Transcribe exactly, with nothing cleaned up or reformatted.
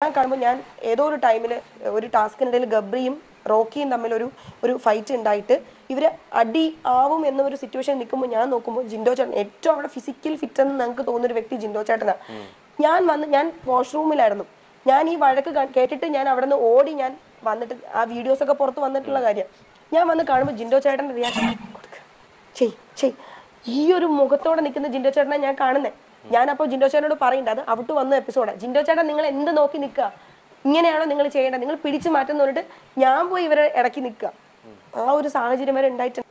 ഞാൻ കാണുമ്പോൾ ഞാൻ ഏതോ ഒരു ടൈമിൽ ഒരു ടാസ്കിനിടയിൽ ഗബ്രിയും റോക്കിയും തമ്മിൽ ഒരു ഒരു ഫൈറ്റ് ഉണ്ടായിട്ട് ഇവർ അടി ആവും എന്നൊരു സിറ്റുവേഷൻ നിൽക്കുമ്പോൾ ഞാൻ നോക്കുമ്പോൾ ജിൻഡോ ചേട്ടൻ ഏറ്റവും അവിടെ ഫിസിക്കൽ ഫിറ്റ് എന്ന് ഞങ്ങൾക്ക് തോന്നുന്നൊരു വ്യക്തി ജിൻഡോ ചേട്ടനാണ്. ഞാൻ വന്ന് ഞാൻ വാഷ്റൂമിലായിരുന്നു. ഞാൻ ഈ വഴക്ക് കേട്ടിട്ട് ഞാൻ അവിടെ നിന്ന് ഓടി ഞാൻ വന്നിട്ട് ആ വീഡിയോസ് ഒക്കെ പുറത്ത് വന്നിട്ടുള്ള കാര്യം ഞാൻ വന്ന് കാണുമ്പോൾ ജിൻഡോ ചേട്ടൻ്റെ റിയാക്ഷൻ ചെയ് ചെയ് ഈ ഒരു മുഖത്തോടെ നിൽക്കുന്ന ജിൻഡോ ചേട്ടനെ ഞാൻ കാണുന്നത്. ഞാനപ്പോൾ ജിൻഡോ ചേട്ടനോട് പറയണ്ട, അത് ഔട്ട് വന്ന എപ്പിസോഡാണ്. ജിൻഡോ ചേട്ടൻ നിങ്ങൾ എന്ത് നോക്കി നിൽക്കുക, ഇങ്ങനെയാണോ നിങ്ങൾ ചെയ്യേണ്ടത്, നിങ്ങൾ പിടിച്ചു മാറ്റുന്ന പറഞ്ഞിട്ട് ഞാൻ പോയി ഇവരെ ഇടയ്ക്ക് നിൽക്കുക. ആ ഒരു സാഹചര്യം വരെ ഉണ്ടായിട്ടുണ്ട്.